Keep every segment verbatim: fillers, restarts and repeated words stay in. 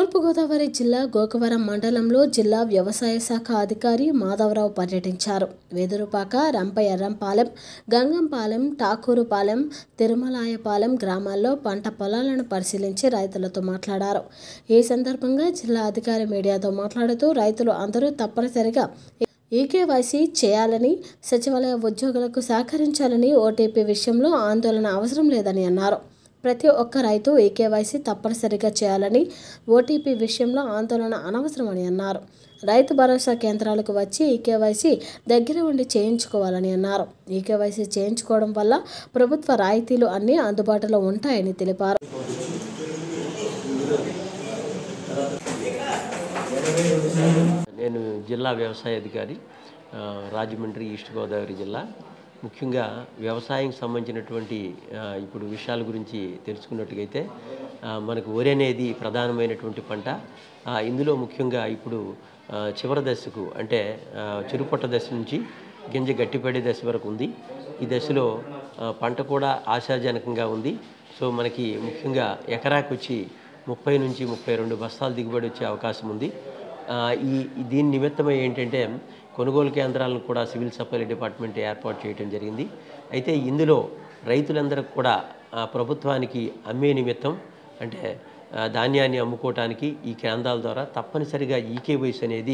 తూర్పుగోదావరి జిల్లా గోకవరం మండలంలో జిల్లా వ్యవసాయ శాఖ అధికారి మాధవరావు పర్యటించారు. వెదురుపాక, రంపఎర్రంపాలెం, గంగంపాలెం, ఠాకూరుపాలెం, తిరుమలాయపాలెం గ్రామాల్లో పంట పొలాలను పరిశీలించి రైతులతో మాట్లాడారు. ఈ సందర్భంగా జిల్లా అధికారి మీడియాతో మాట్లాడుతూ రైతులు అందరూ తప్పనిసరిగా ఈకేవైసీ చేయాలని, సచివాలయ ఉద్యోగులకు సహకరించాలని, ఓటీపీ విషయంలో ఆందోళన అవసరం లేదని అన్నారు. ప్రతి ఒక్క రైతు ఈకేవైసీ తప్పనిసరిగా చేయాలని, ఓటీపీ విషయంలో ఆందోళన అనవసరమని అన్నారు. రైతు భరోసా కేంద్రాలకు వచ్చి ఈకేవైసీ దగ్గర ఉండి చేయించుకోవాలని అన్నారు. ఈకేవైసీ చేయించుకోవడం వల్ల ప్రభుత్వ రాయితీలు అన్నీ అందుబాటులో ఉంటాయని తెలిపారు. నేను జిల్లా వ్యవసాయ అధికారి, రాజమండ్రి, ఈస్ట్ గోదావరి జిల్లా. ముఖ్యంగా వ్యవసాయం సంబంధించినటువంటి ఇప్పుడు విషయాల గురించి తెలుసుకున్నట్టుగైతే మనకు వరి అనేది ప్రధానమైనటువంటి పంట. ఇందులో ముఖ్యంగా ఇప్పుడు చివరి దశకు అంటే చిరుపొట్ట దశ నుంచి గింజ గట్టిపడే దశ వరకు ఉంది. ఈ దశలో పంట కూడా ఆశాజనకంగా ఉంది. సో మనకి ముఖ్యంగా ఎకరాకు వచ్చి ముప్పై నుంచి ముప్పై రెండు బస్తాలు దిగుబడి వచ్చే అవకాశం ఉంది. ఈ దీని నిమిత్తమై ఏంటంటే కొనుగోలు కేంద్రాలను కూడా సివిల్ సప్లై డిపార్ట్మెంట్ ఏర్పాటు చేయడం జరిగింది. అయితే ఇందులో రైతులందరికీ కూడా ప్రభుత్వానికి అమ్మే నిమిత్తం అంటే ధాన్యాన్ని అమ్ముకోవటానికి ఈ కేంద్రాల ద్వారా తప్పనిసరిగా ఈకేవైసీ అనేది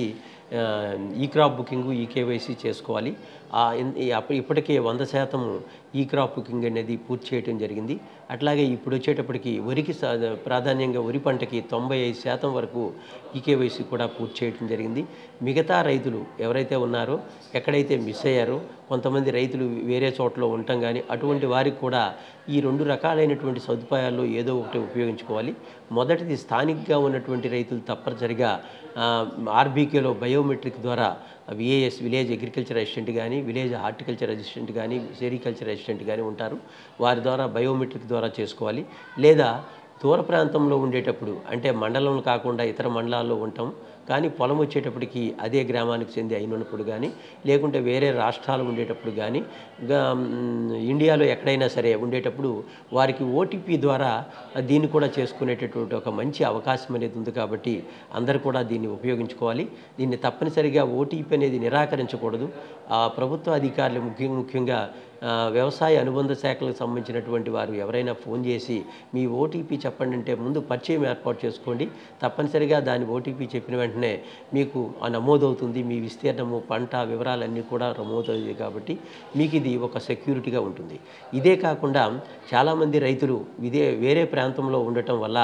ఈ క్రాప్ బుకింగ్ ఈకేవైసీ చేసుకోవాలి. ఇప్పటికే వంద శాతం ఈ క్రాప్ బుకింగ్ అనేది పూర్తి చేయడం జరిగింది. అట్లాగే ఇప్పుడు వచ్చేటప్పటికి వరికి ప్రాధాన్యంగా వరి పంటకి తొంభై ఐదు శాతం వరకు ఈకేవైసీ కూడా పూర్తి చేయడం జరిగింది. మిగతా రైతులు ఎవరైతే ఉన్నారో, ఎక్కడైతే మిస్ అయ్యారో, కొంతమంది రైతులు వేరే చోట్ల ఉండటం కానీ అటువంటి వారికి కూడా ఈ రెండు రకాలైనటువంటి సదుపాయాల్లో ఏదో ఒకటి ఉపయోగించుకోవాలి. మొదటిది స్థానికంగా ఉన్నటువంటి రైతులు తప్పనిసరిగా ఆర్బీకేలో బయోమెట్రిక్ ద్వారా విఏఎస్ విలేజ్ అగ్రికల్చర్ అసిస్టెంట్ కానీ, విలేజ్ హార్టికల్చర్ అసిస్టెంట్ కానీ, సెరికల్చర్ అసిస్టెంట్ కానీ ఉంటారు. వారి ద్వారా బయోమెట్రిక్ ద్వారా చేసుకోవాలి. లేదా దూర ప్రాంతంలో ఉండేటప్పుడు అంటే మండలం కాకుండా ఇతర మండలాల్లో ఉంటాం కానీ పొలం వచ్చేటప్పటికి అదే గ్రామానికి చెంది అయినప్పుడు కానీ, లేకుంటే వేరే రాష్ట్రాలు ఉండేటప్పుడు కానీ, ఇండియాలో ఎక్కడైనా సరే ఉండేటప్పుడు వారికి ఓటీపీ ద్వారా దీన్ని కూడా చేసుకునేటటువంటి ఒక మంచి అవకాశం అనేది ఉంది. కాబట్టి అందరూ కూడా దీన్ని ఉపయోగించుకోవాలి. దీన్ని తప్పనిసరిగా ఓటీపీ అనేది నిరాకరించకూడదు. ప్రభుత్వ అధికారులు ముఖ్య ముఖ్యంగా వ్యవసాయ అనుబంధ శాఖలకు సంబంధించినటువంటి వారు ఎవరైనా ఫోన్ చేసి మీ ఓటీపీ చెప్పండి అంటే ముందు పరిచయం ఏర్పాటు చేసుకోండి. తప్పనిసరిగా దాని ఓటీపీ చెప్పిన వెంటనే మీకు నమోదవుతుంది. మీ విస్తీర్ణము, పంట వివరాలన్నీ కూడా నమోదవుతాయి. కాబట్టి మీకు ఇది ఒక సెక్యూరిటీగా ఉంటుంది. ఇదే కాకుండా చాలామంది రైతులు ఇదే వేరే ప్రాంతంలో ఉండటం వల్ల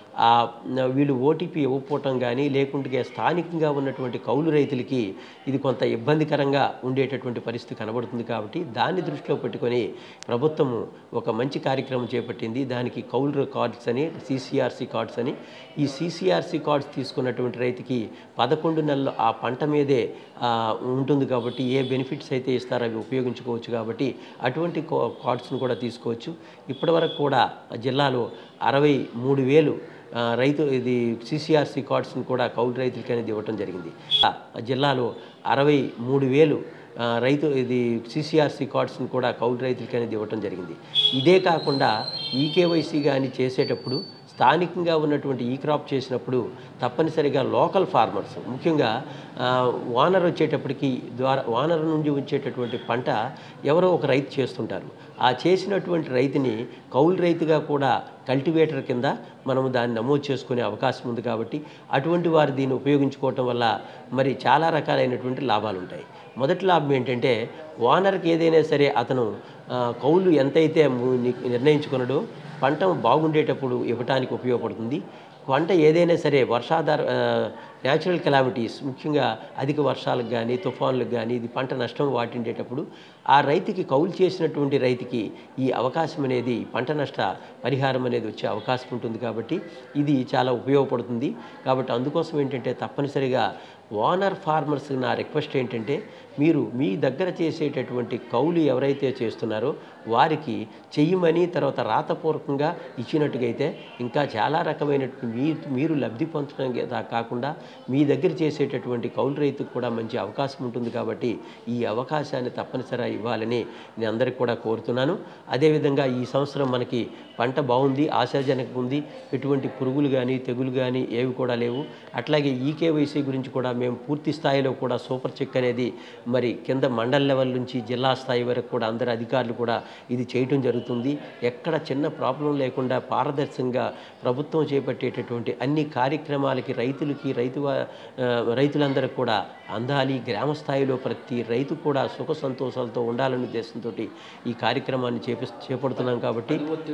వీళ్ళు ఓటీపీ ఇవ్వకపోవటం కానీ, లేకుంటే స్థానికంగా ఉన్నటువంటి కౌలు రైతులకి ఇది కొంత ఇబ్బందికరంగా ఉండేటటువంటి పరిస్థితి కనబడుతుంది. కాబట్టి దాన్ని దృష్టిలో పెట్టుకొని ప్రభుత్వము ఒక మంచి కార్యక్రమం చేపట్టింది. దానికి కౌలు కార్డ్స్ అని, సీసీఆర్సీ కార్డ్స్ అని. ఈ సీసీఆర్సీ కార్డ్స్ తీసుకున్నటువంటి రైతుకి పదకొండు నెలలు ఆ పంట మీదే ఉంటుంది. కాబట్టి ఏ బెనిఫిట్స్ అయితే ఇస్తారో అవి ఉపయోగించుకోవచ్చు. కాబట్టి అటువంటి కార్డ్స్ను కూడా తీసుకోవచ్చు. ఇప్పటి వరకు కూడా జిల్లాలో అరవై మూడు వేలు రైతు ఇది సీసీఆర్సీ కార్డ్స్ని కూడా కౌలు రైతులకి అనేది ఇవ్వటం జరిగింది. జిల్లాలో అరవై మూడు వేలు రైతు ఇది సీసీఆర్సీ కార్డ్స్ని కూడా కౌలు రైతులకి అనేది ఇవ్వటం జరిగింది. ఇదే కాకుండా ఈకేవైసీ కానీ చేసేటప్పుడు స్థానికంగా ఉన్నటువంటి ఈ క్రాప్ చేసినప్పుడు తప్పనిసరిగా లోకల్ ఫార్మర్స్, ముఖ్యంగా వానర్ వచ్చేటప్పటికి ద్వారా వానర్ నుండి వచ్చేటటువంటి పంట ఎవరో ఒక రైతు చేస్తుంటారు. ఆ చేసినటువంటి రైతుని కౌలు రైతుగా కూడా కల్టివేటర్ కింద మనము దాన్ని నమోదు చేసుకునే అవకాశం ఉంది. కాబట్టి అటువంటి వారు దీన్ని ఉపయోగించుకోవటం వల్ల మరి చాలా రకాలైనటువంటి లాభాలు ఉంటాయి. మొదటి లాభం ఏంటంటే వానర్కి ఏదైనా సరే అతను కౌలు ఎంతైతే నిర్ణయించుకున్నాడో పంట బాగుండేటప్పుడు ఇవ్వటానికి ఉపయోగపడుతుంది. పంట ఏదైనా సరే వర్షాధార న్యాచురల్ కెలామిటీస్, ముఖ్యంగా అధిక వర్షాలకు కానీ తుఫాన్లకు కానీ ఇది పంట నష్టం వాటిండేటప్పుడు ఆ రైతుకి కౌలు చేసినటువంటి రైతుకి ఈ అవకాశం అనేది పంట నష్ట పరిహారం అనేది వచ్చే అవకాశం ఉంటుంది. కాబట్టి ఇది చాలా ఉపయోగపడుతుంది. కాబట్టి అందుకోసం ఏంటంటే తప్పనిసరిగా ఓనర్ ఫార్మర్స్ నా రిక్వెస్ట్ ఏంటంటే మీరు మీ దగ్గర చేసేటటువంటి కౌలు ఎవరైతే చేస్తున్నారో వారికి చెయ్యమని తర్వాత రాతపూర్వకంగా ఇచ్చినట్టుగైతే ఇంకా చాలా రకమైనటువంటి మీ మీరు లబ్ధి పొందడం కాకుండా మీ దగ్గర చేసేటటువంటి కౌలు రైతుకు కూడా మంచి అవకాశం ఉంటుంది. కాబట్టి ఈ అవకాశాన్ని తప్పనిసరిగా ఇవ్వాలని నేను అందరికీ కూడా కోరుతున్నాను. అదేవిధంగా ఈ సంవత్సరం మనకి పంట బాగుంది, ఆశాజనకంగా ఉంది, ఎటువంటి పురుగులు కానీ తెగులు కానీ ఏవి కూడా లేవు. అట్లాగే ఈకేవైసీ గురించి కూడా మేము పూర్తి స్థాయిలో కూడా సూపర్ చెక్ అనేది మరి కింద మండల లెవెల్ నుంచి జిల్లా స్థాయి వరకు కూడా అందరు అధికారులు కూడా ఇది చేయటం జరుగుతుంది. ఎక్కడ చిన్న ప్రాబ్లం లేకుండా పారదర్శకంగా ప్రభుత్వం చేపట్టేటటువంటి అన్ని కార్యక్రమాలకి రైతులకి రైతు రైతులందరికీ కూడా అందాలి, గ్రామ స్థాయిలో ప్రతి రైతు కూడా సుఖ సంతోషాలతో ఉండాలనే ఉద్దేశంతో ఈ కార్యక్రమాన్ని చేపి చేపడుతున్నాం. కాబట్టి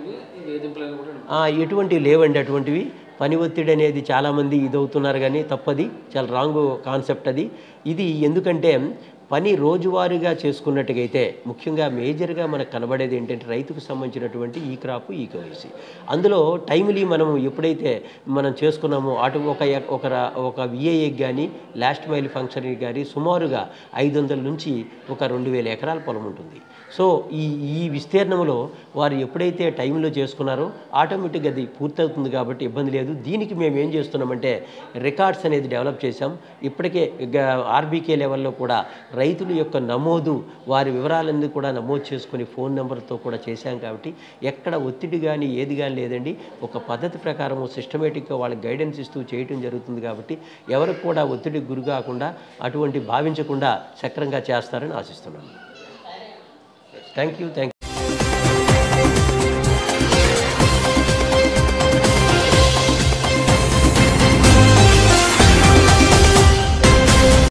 ఎటువంటి లేవండి అటువంటివి. పని ఒత్తిడి అనేది చాలామంది ఇదవుతున్నారు కానీ తప్పది, చాలా రాంగ్ కాన్సెప్ట్ అది. ఇది ఎందుకంటే పని రోజువారీగా చేసుకున్నట్టుగైతే ముఖ్యంగా మేజర్గా మనకు కనబడేది ఏంటంటే రైతుకు సంబంధించినటువంటి ఈ క్రాప్ ఈకేవైసీ. అందులో టైమ్లీ మనం ఎప్పుడైతే మనం చేసుకున్నామో అటు ఒక ఒక ఒక విఏఏకి కానీ లాస్ట్ మైల్ ఫంక్షన్కి కానీ సుమారుగా ఐదు వందల నుంచి ఒక రెండు వేల ఎకరాల పొలం ఉంటుంది. సో ఈ ఈ విస్తీర్ణంలో వారు ఎప్పుడైతే టైంలో చేసుకున్నారో ఆటోమేటిక్గా అది పూర్తవుతుంది కాబట్టి ఇబ్బంది లేదు. దీనికి మేము ఏం చేస్తున్నామంటే రికార్డ్స్ అనేది డెవలప్ చేసాం. ఇప్పటికే ఆర్బీకే లెవెల్లో కూడా రైతుల యొక్క నమోదు, వారి వివరాలన్నీ కూడా నమోదు చేసుకుని ఫోన్ నెంబర్తో కూడా చేశాం. కాబట్టి ఎక్కడ ఒత్తిడి కానీ ఏది కానీ లేదండి. ఒక పద్ధతి ప్రకారం సిస్టమేటిక్గా వాళ్ళకి గైడెన్స్ ఇస్తూ చేయటం జరుగుతుంది. కాబట్టి ఎవరికి కూడా ఒత్తిడికి గురి కాకుండా అటువంటి భావించకుండా సక్రంగా చేస్తారని ఆశిస్తున్నాను. Thank you thank you